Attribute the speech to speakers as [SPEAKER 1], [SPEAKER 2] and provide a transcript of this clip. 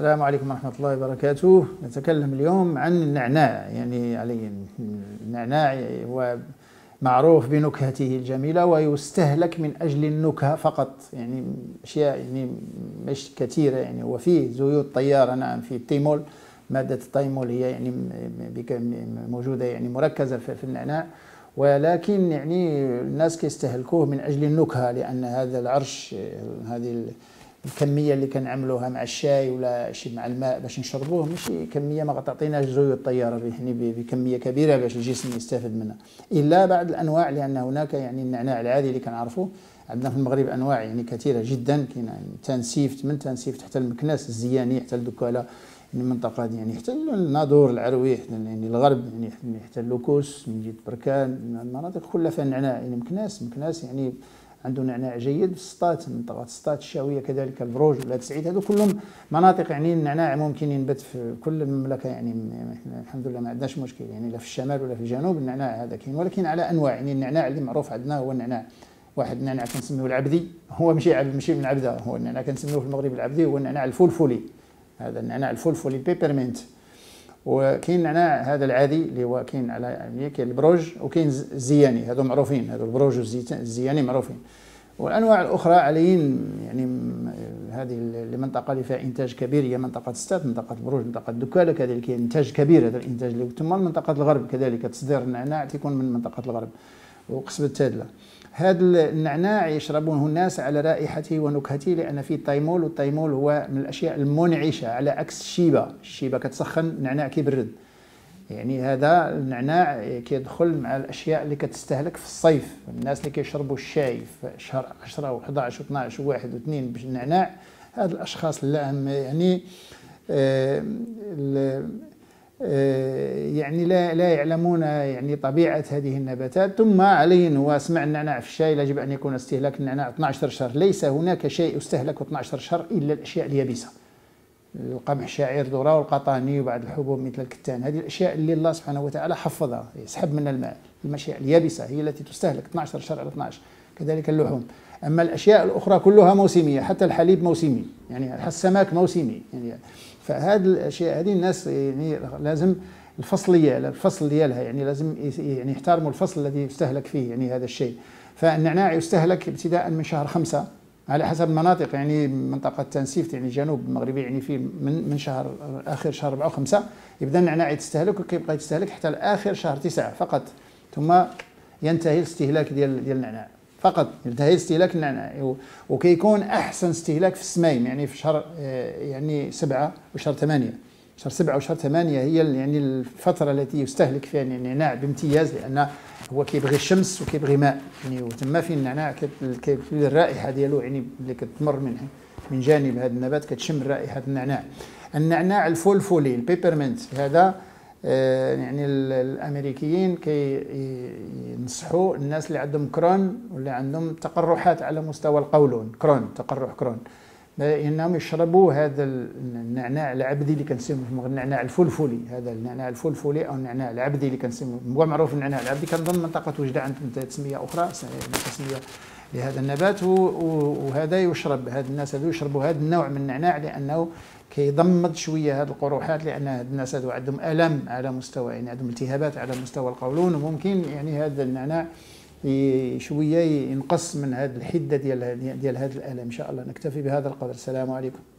[SPEAKER 1] السلام عليكم ورحمة الله وبركاته. نتكلم اليوم عن النعناع. يعني النعناع هو معروف بنكهته الجميلة ويستهلك من أجل النكهة فقط، يعني أشياء يعني مش كثيرة. يعني وفيه زيوت طيارة، نعم، في التيمول، مادة التيمول هي يعني موجودة، يعني مركزة في النعناع، ولكن يعني الناس كيستهلكوه من أجل النكهة، لأن هذا العرش، هذه الكميه اللي كنعملوها مع الشاي ولا شي مع الماء باش نشربوه، ماشي كميه ما تعطيناش زيوت طياره، يعني بكميه كبيره باش الجسم يستفد منها، الا بعض الانواع. لان هناك يعني النعناع العادي اللي كنعرفوه عندنا في المغرب انواع يعني كثيره جدا. كاين تنسيفت، من تنسيفت حتى المكناس الزياني، حتى الدكاله، يعني المنطقه دي، يعني حتى الناظور، العرويح، يعني الغرب، يعني حتى اللوكوس من جهه بركان، المناطق كلها فيها النعناع. يعني مكناس يعني عنده نعناع جيد. في السطات، منطقة السطات الشاوية كذلك، البروج ولا تسعيد، هذو كلهم مناطق يعني النعناع ممكن ينبت في كل المملكة. يعني الحمد لله ما عندناش مشكل، يعني لا في الشمال ولا في الجنوب النعناع هذا كاين، ولكن على أنواع. يعني النعناع اللي معروف عندنا هو النعناع، واحد النعناع كنسميوه العبدي، هو ماشي من عبده، هو النعناع كنسميوه في المغرب العبدي، هو النعناع الفلفلي. هذا النعناع الفلفلي البيبرمنت. وكاين النعناع هذا العادي اللي هو كاين على، يعني كاين البروج وكاين الزياني، هذو معروفين، هذو البروج والزياني معروفين. والانواع الاخرى عليين، يعني هذه المنطقه اللي فيها انتاج كبير هي منطقه السطات، منطقه البروج، منطقه الدكاله كذلك كاين انتاج كبير. هذا الانتاج اللي ثم منطقه الغرب كذلك، تصدير النعناع تكون من منطقه الغرب وقصبة التادله. هذا النعناع يشربونه الناس على رائحته ونكهته، لان فيه التيمول، والتيمول هو من الاشياء المنعشه، على عكس الشيبه كتسخن، النعناع كيبرد. يعني هذا النعناع كيدخل مع الاشياء اللي كتستهلك في الصيف. الناس اللي كيشربوا الشاي في شهر 10 و11 و12 و1 و2 بالنعناع، هاد الاشخاص اللي يعني يعني لا يعلمون يعني طبيعه هذه النباتات. ثم عليهم، واسمع النعناع في الشاي يجب ان يكون استهلاك النعناع 12 شهر. ليس هناك شيء يستهلك 12 شهر الا الاشياء اليابسه، القمح، الشعير، الذره، والقطاني، وبعض الحبوب مثل الكتان. هذه الاشياء اللي الله سبحانه وتعالى حفظها، يسحب من الماء. الاشياء اليابسه هي التي تستهلك 12 شهر على 12، كذلك اللحوم. اما الاشياء الاخرى كلها موسميه، حتى الحليب موسمي، يعني حتى السمك موسمي. يعني فهذه الاشياء هذه الناس يعني لازم الفصل ديالها، يعني لازم يعني يحترموا الفصل الذي يستهلك فيه يعني هذا الشيء. فالنعناع يستهلك ابتداء من شهر 5 على حسب المناطق. يعني منطقة تنسيفت، يعني الجنوب المغربي، يعني في من شهر آخر شهر 4 و5 يبدأ النعناع يتستهلك، وكيبقى يتستهلك حتى آخر شهر 9 فقط، ثم ينتهي الاستهلاك ديال النعناع فقط، ينتهي استهلاك النعناع. وكيكون أحسن استهلاك في السمايم، يعني في شهر يعني 7 وشهر 8. شهر 7 وشهر 8 هي يعني الفترة التي يستهلك فيها النعناع بامتياز، لأن هو كيبغي الشمس وكيبغي ماء. يعني وتما في النعناع الرائحة ديالو، يعني اللي كتمر من جانب هذا النبات كتشم رائحة النعناع. النعناع الفلفلي البيبرمنت هذا، يعني الامريكيين كينصحوا الناس اللي عندهم كرون ولا عندهم تقرحات على مستوى القولون، تقرح كرون، انهم يشربوا هذا النعناع العبدي اللي كنسموه في المغرب النعناع الفلفلي. هذا النعناع الفلفلي او النعناع العبدي اللي كنسموه، هو معروف النعناع العبدي، كنظن منطقه وجده عندهم تسميه اخرى، تسميه لهذا النبات. وهذا يشرب، هاد الناس هذو يشربوا هذا النوع من النعناع لانه كيضمد شويه هذه القروحات، لان هاد الناس هذو عندهم الم على مستوى، يعني عندهم التهابات على مستوى القولون، وممكن يعني هذا النعناع شويه ينقص من هذه الحده ديال هذا الالم. ان شاء الله نكتفي بهذا القدر. السلام عليكم.